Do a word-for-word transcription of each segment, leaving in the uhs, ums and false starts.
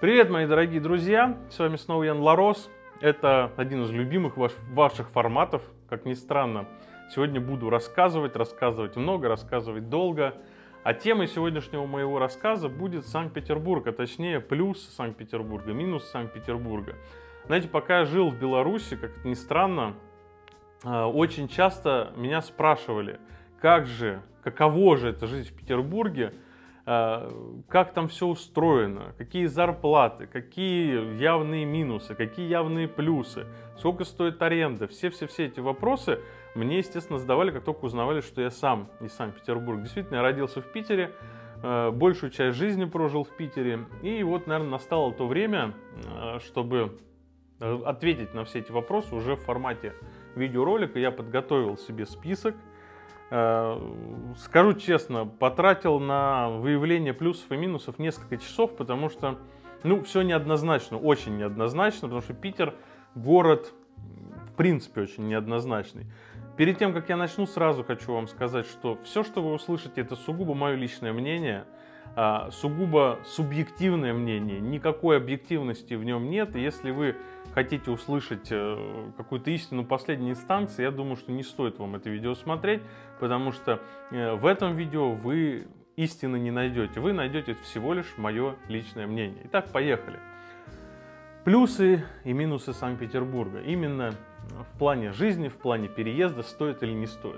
Привет, мои дорогие друзья! С вами снова Ян Ларос. Это один из любимых ваш, ваших форматов, как ни странно. Сегодня буду рассказывать, рассказывать много, рассказывать долго. А темой сегодняшнего моего рассказа будет Санкт-Петербург, а точнее плюс Санкт-Петербурга, минус Санкт-Петербурга. Знаете, пока я жил в Беларуси, как ни странно, очень часто меня спрашивали, как же, каково же это жить в Петербурге, как там все устроено, какие зарплаты, какие явные минусы, какие явные плюсы, сколько стоит аренда. Все-все-все эти вопросы мне, естественно, задавали, как только узнавали, что я сам из Санкт-Петербурга. Действительно, я родился в Питере, большую часть жизни прожил в Питере. И вот, наверное, настало то время, чтобы ответить на все эти вопросы уже в формате видеоролика. Я подготовил себе список. Скажу честно, потратил на выявление плюсов и минусов несколько часов, потому что, ну, все неоднозначно, очень неоднозначно, потому что Питер город, в принципе, очень неоднозначный. Перед тем, как я начну, сразу хочу вам сказать, что все, что вы услышите, это сугубо мое личное мнение, сугубо субъективное мнение, никакой объективности в нем нет. И если вы хотите услышать какую-то истину последней инстанции, я думаю, что не стоит вам это видео смотреть, потому что в этом видео вы истины не найдете. Вы найдете всего лишь мое личное мнение. Итак, поехали. Плюсы и минусы Санкт-Петербурга. Именно в плане жизни, в плане переезда, стоит или не стоит.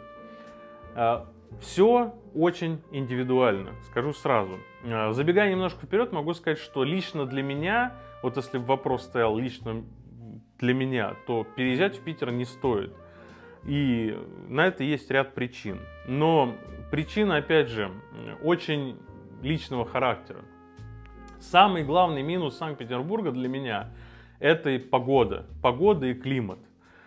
Все очень индивидуально, скажу сразу. Забегая немножко вперед, могу сказать, что лично для меня, вот если бы вопрос стоял лично для меня, то переезжать в Питер не стоит. И на это есть ряд причин. Но причина, опять же, очень личного характера. Самый главный минус Санкт-Петербурга для меня – это и погода. Погода и климат.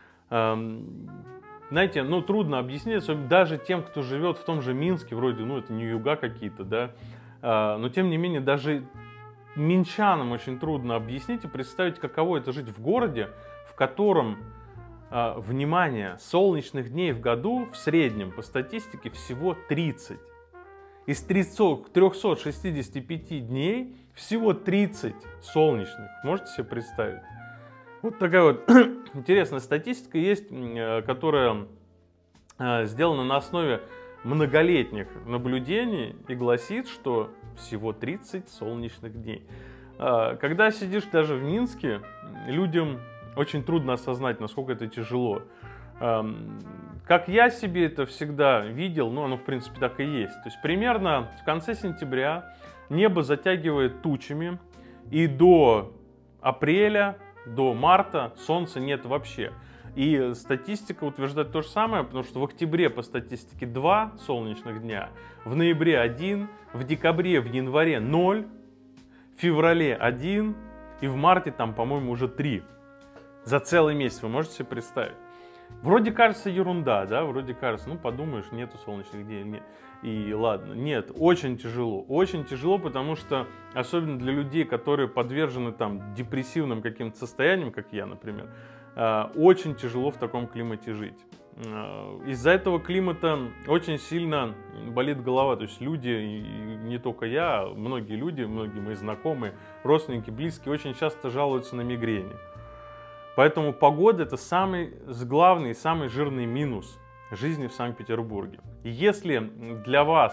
Знаете, ну трудно объяснить, особенно даже тем, кто живет в том же Минске, вроде, ну это не юга какие-то, да, но тем не менее даже минчанам очень трудно объяснить и представить, каково это жить в городе, в котором, внимание, солнечных дней в году в среднем по статистике всего тридцать. Из трёхсот шестидесяти пяти дней всего тридцать солнечных. Можете себе представить? Вот такая вот интересная статистика есть, которая сделана на основе многолетних наблюдений и гласит, что всего тридцать солнечных дней. Когда сидишь даже в Минске, людям очень трудно осознать, насколько это тяжело. Как я себе это всегда видел, ну оно в принципе так и есть. То есть примерно в конце сентября небо затягивает тучами, и до апреля, до марта солнца нет вообще. И статистика утверждает то же самое, потому что в октябре по статистике два солнечных дня, в ноябре один, в декабре, в январе ноль, в феврале один и в марте там, по-моему, уже три. За целый месяц, вы можете себе представить? Вроде кажется ерунда, да, вроде кажется, ну подумаешь, нету солнечных дней, нет. И ладно, нет, очень тяжело, очень тяжело, потому что, особенно для людей, которые подвержены там депрессивным каким-то состояниям, как я, например, очень тяжело в таком климате жить. Из-за этого климата очень сильно болит голова, то есть люди, и не только я, многие люди, многие мои знакомые, родственники, близкие очень часто жалуются на мигрени. Поэтому погода – это самый главный, самый жирный минус жизни в Санкт-Петербурге. И если для вас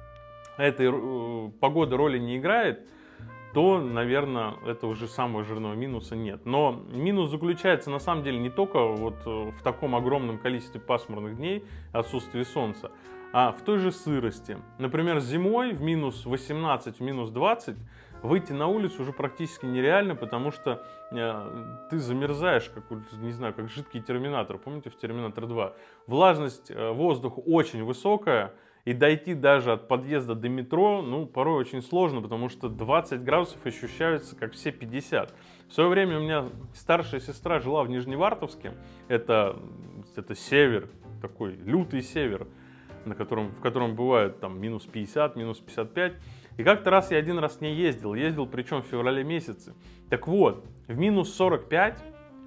эта погода роли не играет, то, наверное, это уже самого жирного минуса нет. Но минус заключается на самом деле не только вот в таком огромном количестве пасмурных дней, отсутствии солнца, а в той же сырости. Например, зимой в минус восемнадцать, в минус двадцать выйти на улицу уже практически нереально, потому что э, ты замерзаешь, как, не знаю, как жидкий терминатор. Помните, в Терминатор два? Влажность э, воздуха очень высокая, и дойти даже от подъезда до метро, ну, порой очень сложно, потому что двадцать градусов ощущаются как все пятьдесят. В свое время у меня старшая сестра жила в Нижневартовске. Это, это север, такой лютый север, на котором, в котором бывает там минус пятьдесят, минус пятьдесят пять. И как-то раз я один раз с ней ездил, ездил причем в феврале месяце. Так вот, в минус сорок пять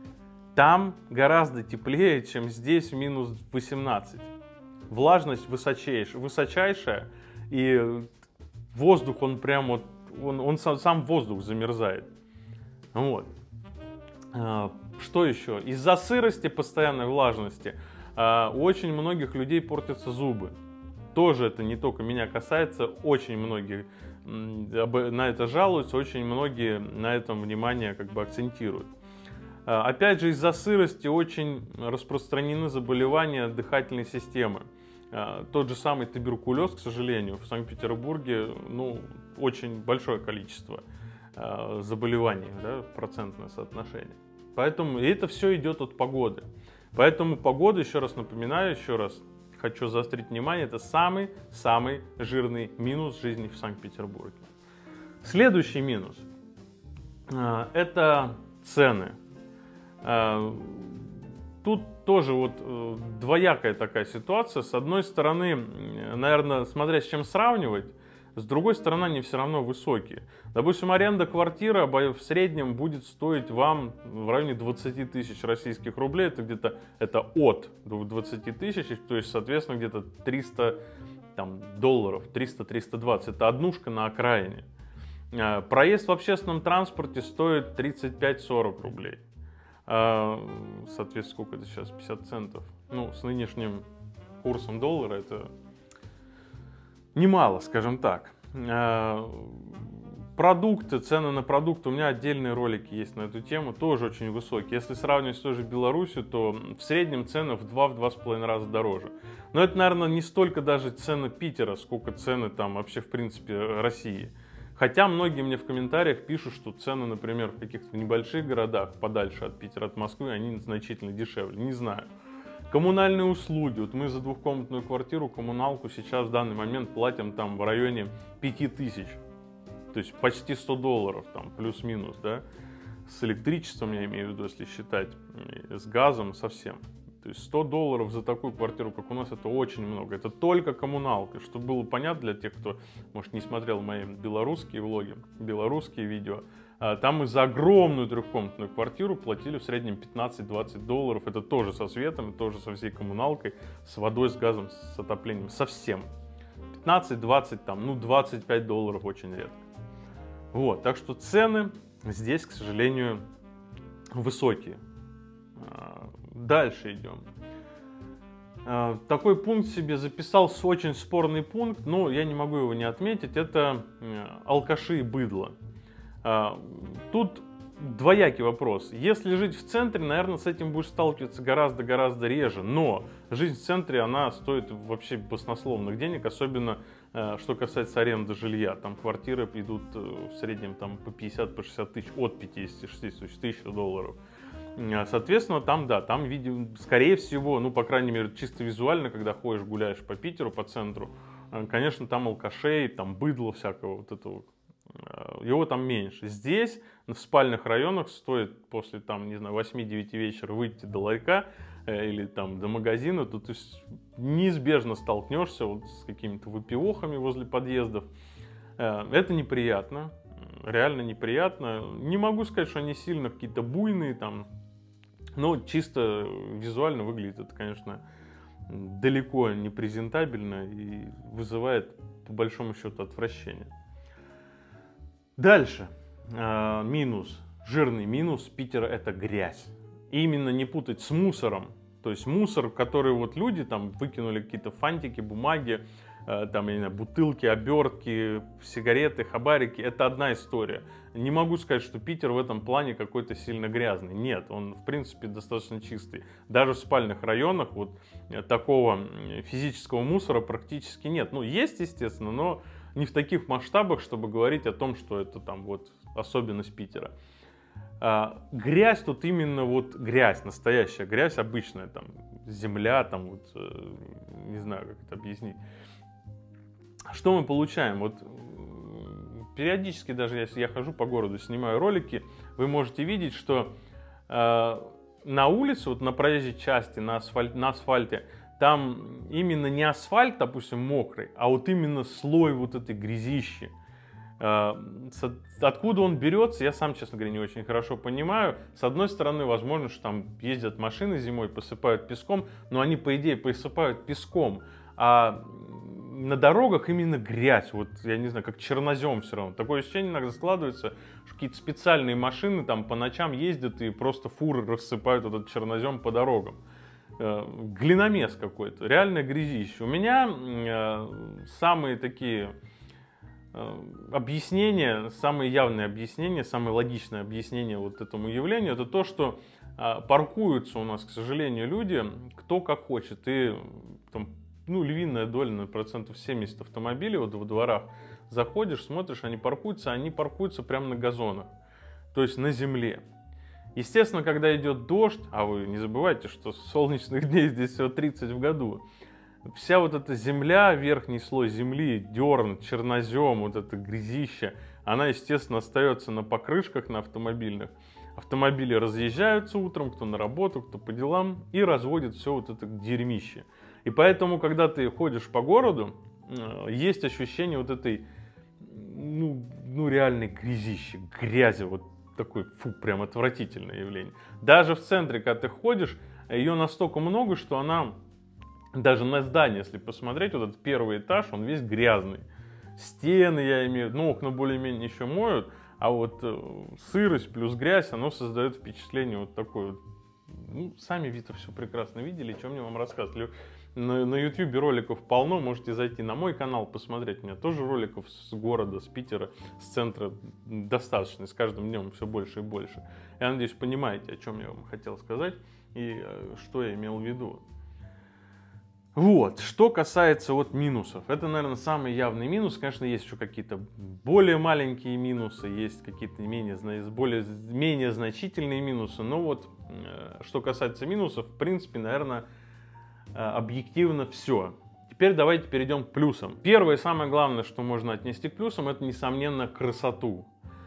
там гораздо теплее, чем здесь в минус восемнадцать. Влажность высочайшая, высочайшая, и воздух, он прям вот, он, он сам, сам воздух замерзает. Вот. Что еще? Из-за сырости, постоянной влажности у очень многих людей портятся зубы. Тоже это не только меня касается, очень многие на это жалуются, очень многие на этом внимание как бы акцентируют. Опять же, из-за сырости очень распространены заболевания дыхательной системы. Тот же самый туберкулез, к сожалению, в Санкт-Петербурге, ну, очень большое количество заболеваний, да, процентное соотношение. Поэтому и это все идет от погоды. Поэтому погода, еще раз напоминаю, еще раз хочу заострить внимание, это самый-самый жирный минус жизни в Санкт-Петербурге. Следующий минус – это цены. Тут тоже вот двоякая такая ситуация. С одной стороны, наверное, смотря с чем сравнивать, с другой стороны, они все равно высокие. Допустим, аренда квартиры в среднем будет стоить вам в районе двадцати тысяч российских рублей. Это где-то это от двадцати тысяч, то есть, соответственно, где-то триста там, долларов, триста — триста двадцать. Это однушка на окраине. Проезд в общественном транспорте стоит тридцать пять — сорок рублей. Соответственно, сколько это сейчас? пятьдесят центов. Ну, с нынешним курсом доллара это немало, скажем так. Продукты, цены на продукты, у меня отдельные ролики есть на эту тему, тоже очень высокие. Если сравнивать с той же Беларусью, то в среднем цены в два-два с половиной раза дороже. Но это, наверное, не столько даже цены Питера, сколько цены там вообще, в принципе, России. Хотя многие мне в комментариях пишут, что цены, например, в каких-то небольших городах, подальше от Питера, от Москвы, они значительно дешевле. Не знаю. Коммунальные услуги. Вот мы за двухкомнатную квартиру коммуналку сейчас в данный момент платим там в районе пяти тысяч. То есть почти сто долларов, там, плюс-минус, да. С электричеством, я имею в виду, если считать, с газом совсем. То есть сто долларов за такую квартиру, как у нас, это очень много. Это только коммуналка. Чтобы было понятно для тех, кто, может, не смотрел мои белорусские влоги, белорусские видео. Там мы за огромную трехкомнатную квартиру платили в среднем пятнадцать-двадцать долларов. Это тоже со светом, тоже со всей коммуналкой, с водой, с газом, с отоплением. Совсем. пятнадцать-двадцать, там, ну двадцать пять долларов очень редко. Вот, так что цены здесь, к сожалению, высокие. Дальше идем. Такой пункт себе записал, очень спорный пункт, но я не могу его не отметить. Это алкаши и быдло. Тут двоякий вопрос. Если жить в центре, наверное, с этим будешь сталкиваться гораздо-гораздо реже. Но жизнь в центре, она стоит вообще баснословных денег, особенно что касается аренды жилья. Там квартиры идут в среднем там, по пятьдесят — по шестьдесят тысяч, от пятидесяти шестидесяти тысяч долларов. Соответственно, там, да, там, видим, скорее всего, ну, по крайней мере, чисто визуально, когда ходишь, гуляешь по Питеру, по центру, конечно, там алкашей, там быдло всякого вот этого, его там меньше. Здесь, в спальных районах, стоит после, там, не знаю, восьми-девяти вечера выйти до ларька или там до магазина, то ты неизбежно столкнешься вот с какими-то выпивохами возле подъездов. Это неприятно. Реально неприятно. Не могу сказать, что они сильно какие-то буйные там, но чисто визуально выглядит это, конечно, далеко не презентабельно и вызывает, по большому счету, отвращение. Дальше. Минус. Жирный минус Питера — это грязь. И именно не путать с мусором. То есть мусор, который вот люди там выкинули, какие-то фантики, бумаги, там, я не знаю, бутылки, обертки, сигареты, хабарики, это одна история. Не могу сказать, что Питер в этом плане какой-то сильно грязный. Нет, он, в принципе, достаточно чистый. Даже в спальных районах вот такого физического мусора практически нет. Ну, есть, естественно, но не в таких масштабах, чтобы говорить о том, что это там вот особенность Питера. А, грязь тут именно вот грязь, настоящая грязь, обычная, там, земля, там, вот, не знаю, как это объяснить. Что мы получаем? Вот периодически, даже если я хожу по городу, снимаю ролики, вы можете видеть, что э, на улице, вот на проезжей части, на, асфальт, на асфальте, там именно не асфальт, допустим, мокрый, а вот именно слой вот этой грязищи. Э, с, откуда он берется, я сам, честно говоря, не очень хорошо понимаю. С одной стороны, возможно, что там ездят машины зимой, посыпают песком, но они, по идее, посыпают песком, а на дорогах именно грязь, вот я не знаю, как чернозем все равно. Такое ощущение иногда складывается, что какие-то специальные машины там по ночам ездят и просто фуры рассыпают этот чернозем по дорогам. Глиномес какой-то, реально грязище. У меня самые такие объяснения, самые явные объяснения, самое логичное объяснение вот этому явлению, это то, что паркуются у нас, к сожалению, люди, кто как хочет. И там, ну, львиная доля, на процентов семьдесят автомобилей вот во дворах заходишь, смотришь, они паркуются, они паркуются прямо на газонах, то есть на земле. Естественно, когда идет дождь, а вы не забывайте, что солнечных дней здесь всего тридцать в году, вся вот эта земля, верхний слой земли, дерн, чернозем, вот это грязище, она, естественно, остается на покрышках, на автомобильных. Автомобили разъезжаются утром, кто на работу, кто по делам, и разводит все вот это дерьмище. И поэтому, когда ты ходишь по городу, есть ощущение вот этой, ну, ну реальной грязищи, грязи, вот такой, фу, прям отвратительное явление. Даже в центре, когда ты ходишь, ее настолько много, что она, даже на здание, если посмотреть, вот этот первый этаж, он весь грязный. Стены, я имею, ну, окна более-менее еще моют, а вот э, сырость плюс грязь, оно создает впечатление вот такое вот. Ну, сами вы-то все прекрасно видели, что мне вам рассказывать. На, на YouTube роликов полно, можете зайти на мой канал, посмотреть. У меня тоже роликов с города, с Питера, с центра достаточно, с каждым днем все больше и больше. Я надеюсь, понимаете, о чем я вам хотел сказать и э, что я имел в виду. Вот, что касается вот минусов, это, наверное, самый явный минус. Конечно, есть еще какие-то более маленькие минусы, есть какие-то менее, более, менее значительные минусы, но вот, что касается минусов, в принципе, наверное, объективно все. Теперь давайте перейдем к плюсам. Первое и самое главное, что можно отнести к плюсам, это, несомненно, красоту.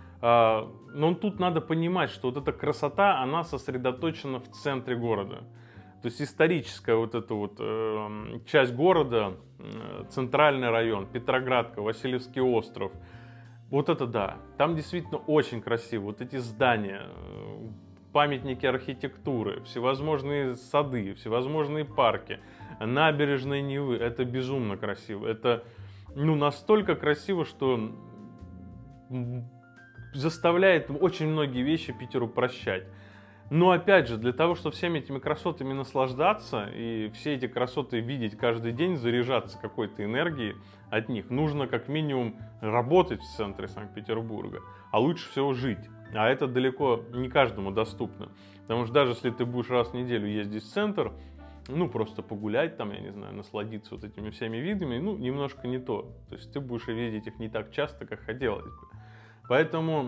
Но тут надо понимать, что вот эта красота, она сосредоточена в центре города. То есть историческая вот эта вот э, часть города, э, центральный район, Петроградка, Васильевский остров, вот это да, там действительно очень красиво. Вот эти здания, э, памятники архитектуры, всевозможные сады, всевозможные парки, набережные Невы, это безумно красиво. Это, ну, настолько красиво, что заставляет очень многие вещи Питеру прощать. Но опять же, для того, чтобы всеми этими красотами наслаждаться и все эти красоты видеть каждый день, заряжаться какой-то энергией от них, нужно как минимум работать в центре Санкт-Петербурга, а лучше всего жить. А это далеко не каждому доступно. Потому что даже если ты будешь раз в неделю ездить в центр, ну просто погулять там, я не знаю, насладиться вот этими всеми видами, ну немножко не то. То есть ты будешь видеть их не так часто, как хотелось бы. Поэтому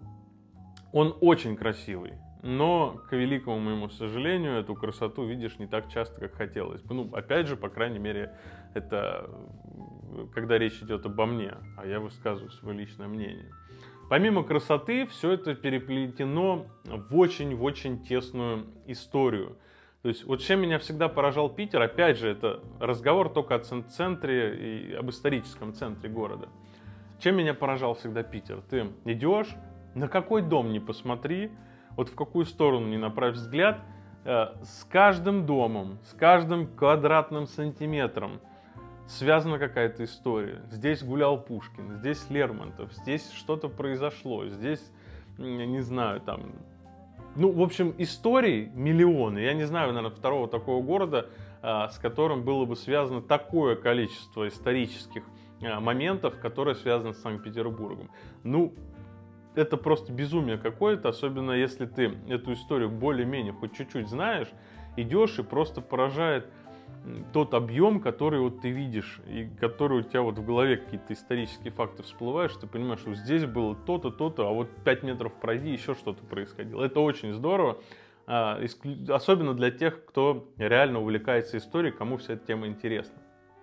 он очень красивый. Но, к великому моему сожалению, эту красоту видишь не так часто, как хотелось бы. Ну, опять же, по крайней мере, это когда речь идет обо мне, а я высказываю свое личное мнение. Помимо красоты, все это переплетено в очень-очень тесную историю. То есть, вот чем меня всегда поражал Питер, опять же, это разговор только о центре и об историческом центре города. Чем меня поражал всегда Питер? Ты идешь, на какой дом не посмотри, вот в какую сторону не направь взгляд, э, с каждым домом, с каждым квадратным сантиметром связана какая-то история. Здесь гулял Пушкин, здесь Лермонтов, здесь что-то произошло, здесь, не знаю, там... Ну, в общем, историй миллионы. Я не знаю, наверное, второго такого города, э, с которым было бы связано такое количество исторических э, моментов, которые связаны с Санкт-Петербургом. Ну, это просто безумие какое-то, особенно если ты эту историю более-менее хоть чуть-чуть знаешь, идешь и просто поражает тот объем, который вот ты видишь, и который у тебя вот в голове какие-то исторические факты всплывают, что ты понимаешь, что здесь было то-то, то-то, а вот пять метров пройди, еще что-то происходило. Это очень здорово, особенно для тех, кто реально увлекается историей, кому вся эта тема интересна.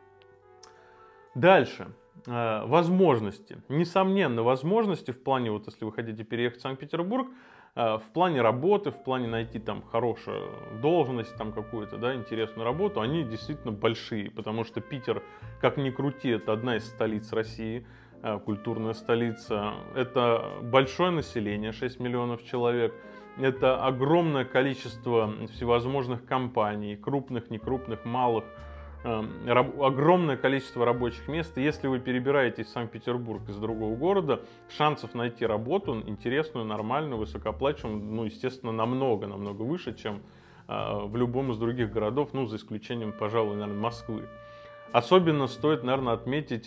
Дальше. Возможности. Несомненно, возможности в плане, вот если вы хотите переехать в Санкт-Петербург, в плане работы, в плане найти там хорошую должность, там какую-то, да, интересную работу, они действительно большие, потому что Питер, как ни крути, это одна из столиц России, культурная столица, это большое население, шесть миллионов человек, это огромное количество всевозможных компаний, крупных, некрупных, малых, э, раб, огромное количество рабочих мест. И если вы перебираетесь в Санкт-Петербург из другого города, шансов найти работу интересную, нормальную, высокооплачиваемую, ну, естественно, намного-намного выше, чем э, в любом из других городов, ну, за исключением, пожалуй, наверное, Москвы. Особенно стоит, наверное, отметить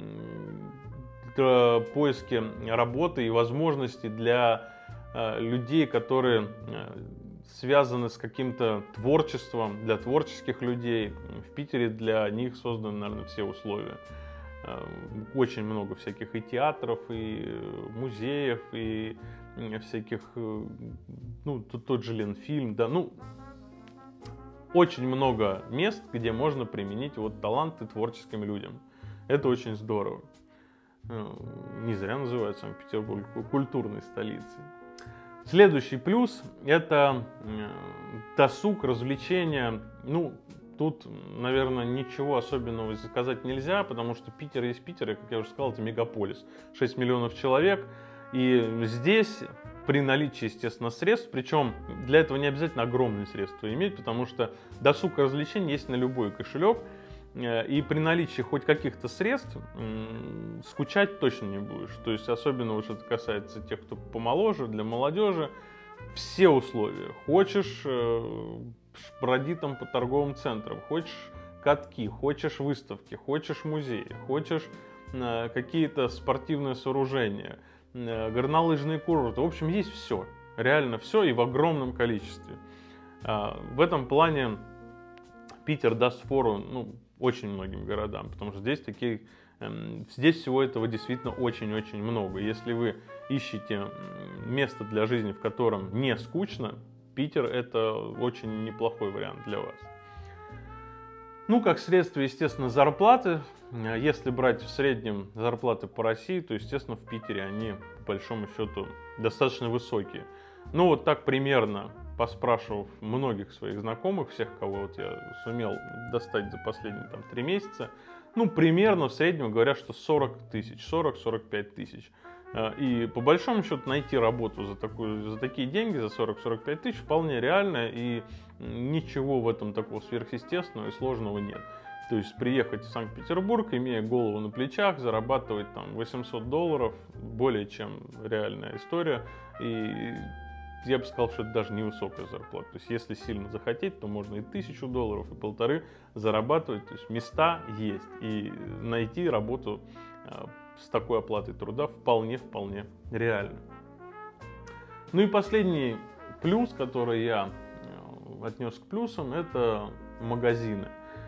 э, поиски работы и возможности для э, людей, которые э, связаны с каким-то творчеством, для творческих людей. В Питере для них созданы, наверное, все условия. Э, очень много всяких и театров, и музеев, и всяких, э, ну, тут тот же Ленфильм, да, ну, очень много мест, где можно применить вот таланты творческим людям. Это очень здорово. Не зря называют Санкт-Петербург культурной столицей. Следующий плюс – это досуг, развлечения. Ну, тут, наверное, ничего особенного сказать нельзя, потому что Питер есть Питер, и, как я уже сказал, это мегаполис. шесть миллионов человек. И здесь, при наличии, естественно, средств, причем для этого не обязательно огромные средства иметь, потому что досуг и развлечений есть на любой кошелек, и при наличии хоть каких-то средств скучать точно не будешь. То есть, особенно вот это касается тех, кто помоложе, для молодежи, все условия. Хочешь, броди там по торговым центрам, хочешь катки, хочешь выставки, хочешь музеи, хочешь какие-то спортивные сооружения, горнолыжные курорты. В общем, есть все. Реально все и в огромном количестве. В этом плане Питер даст фору, ну, очень многим городам, потому что здесь такие, здесь всего этого действительно очень-очень много. Если вы ищете место для жизни, в котором не скучно, Питер — это очень неплохой вариант для вас. Ну, как следствие, естественно, зарплаты. Если брать в среднем зарплаты по России, то, естественно, в Питере они, по большому счету, достаточно высокие. Ну, вот так примерно, поспрашивав многих своих знакомых, всех, кого вот я сумел достать за последние там три месяца, ну, примерно в среднем говорят, что сорок тысяч, сорок-сорок пять тысяч. И по большому счету найти работу за, такую, за такие деньги, за сорок-сорок пять тысяч, вполне реально, и ничего в этом такого сверхъестественного и сложного нет. То есть приехать в Санкт-Петербург, имея голову на плечах, зарабатывать там восемьсот долларов, более чем реальная история. И я бы сказал, что это даже невысокая зарплата. То есть если сильно захотеть, то можно и тысячу долларов, и полторы зарабатывать. То есть места есть. И найти работу с такой оплатой труда вполне-вполне реально. Ну и последний плюс, который я отнес к плюсам, это магазины.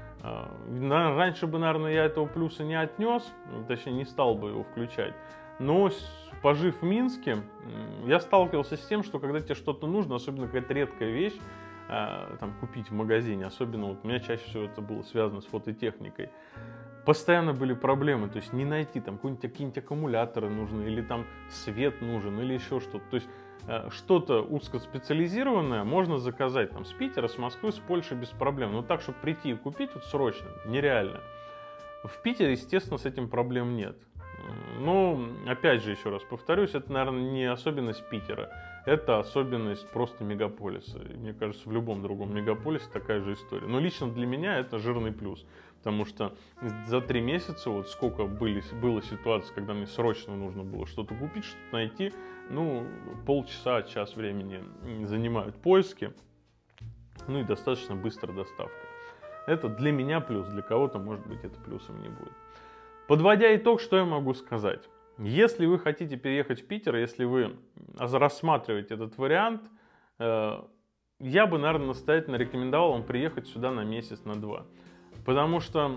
Раньше бы, наверное, я этого плюса не отнес, точнее не стал бы его включать. Но пожив в Минске, я сталкивался с тем, что когда тебе что-то нужно, особенно какая-то редкая вещь, там, купить в магазине, особенно вот у меня чаще всего это было связано с фототехникой, постоянно были проблемы, то есть не найти, там какие-нибудь аккумуляторы нужны, или там свет нужен, или еще что-то. То есть что-то узкоспециализированное можно заказать там с Питера, с Москвы, с Польши без проблем. Но так, чтобы прийти и купить вот срочно, нереально. В Питере, естественно, с этим проблем нет. Но, опять же, еще раз повторюсь, это, наверное, не особенность Питера. Это особенность просто мегаполиса. И мне кажется, в любом другом мегаполисе такая же история. Но лично для меня это жирный плюс. Потому что за три месяца, вот сколько были, было ситуаций, когда мне срочно нужно было что-то купить, что-то найти, ну, полчаса, час времени занимают поиски, ну и достаточно быстрая доставка. Это для меня плюс, для кого-то, может быть, это плюсом не будет. Подводя итог, что я могу сказать? Если вы хотите переехать в Питер, если вы рассматриваете этот вариант, я бы, наверное, настоятельно рекомендовал вам приехать сюда на месяц, на два. Потому что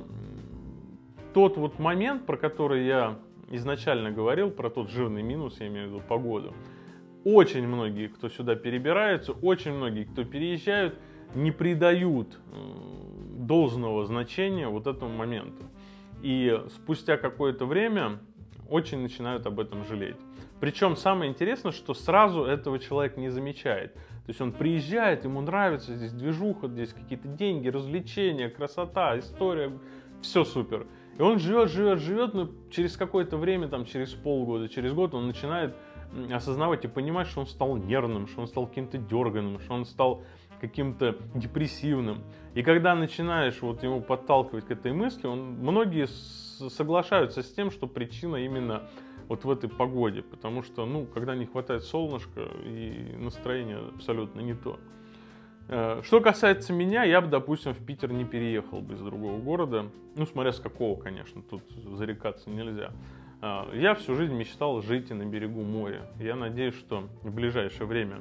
тот вот момент, про который я изначально говорил, про тот жирный минус, я имею в виду погоду, очень многие, кто сюда перебираются, очень многие, кто переезжают, не придают должного значения вот этому моменту. И спустя какое-то время очень начинают об этом жалеть. Причем самое интересное, что сразу этого человек не замечает. То есть он приезжает, ему нравится, здесь движуха, здесь какие-то деньги, развлечения, красота, история, все супер. И он живет, живет, живет, но через какое-то время, там, через полгода, через год он начинает осознавать и понимать, что он стал нервным, что он стал каким-то дерганым, что он стал каким-то депрессивным. И когда начинаешь вот его подталкивать к этой мысли, он, многие соглашаются с тем, что причина именно вот в этой погоде, потому что, ну, когда не хватает солнышка, и настроение абсолютно не то. Что касается меня, я бы, допустим, в Питер не переехал бы из другого города, ну, смотря с какого, конечно, тут зарекаться нельзя. Я всю жизнь мечтал жить на берегу моря. Я надеюсь, что в ближайшее время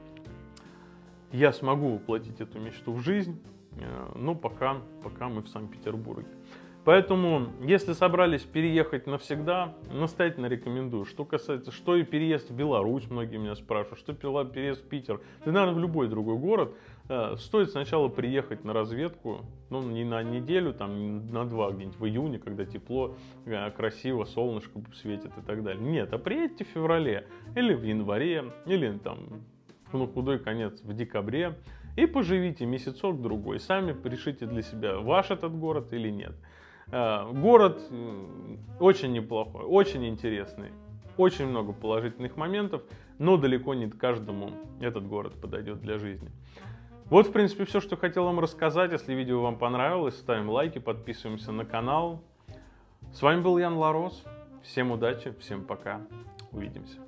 я смогу воплотить эту мечту в жизнь, но пока, пока мы в Санкт-Петербурге. Поэтому, если собрались переехать навсегда, настоятельно рекомендую. Что касается, что и переезд в Беларусь, многие меня спрашивают, что переезд в Питер, да, наверное, в любой другой город, стоит сначала приехать на разведку, ну, не на неделю, там, на два, где-нибудь в июне, когда тепло, красиво, солнышко светит и так далее. Нет, а приедьте в феврале, или в январе, или там, ну, худой конец, в декабре, и поживите месяцок-другой, сами решите для себя, ваш этот город или нет. Город очень неплохой, очень интересный, очень много положительных моментов, но далеко не каждому этот город подойдет для жизни. Вот, в принципе, все, что хотел вам рассказать. Если видео вам понравилось, ставим лайки, подписываемся на канал. С вами был Ян Ларос. Всем удачи, всем пока. Увидимся.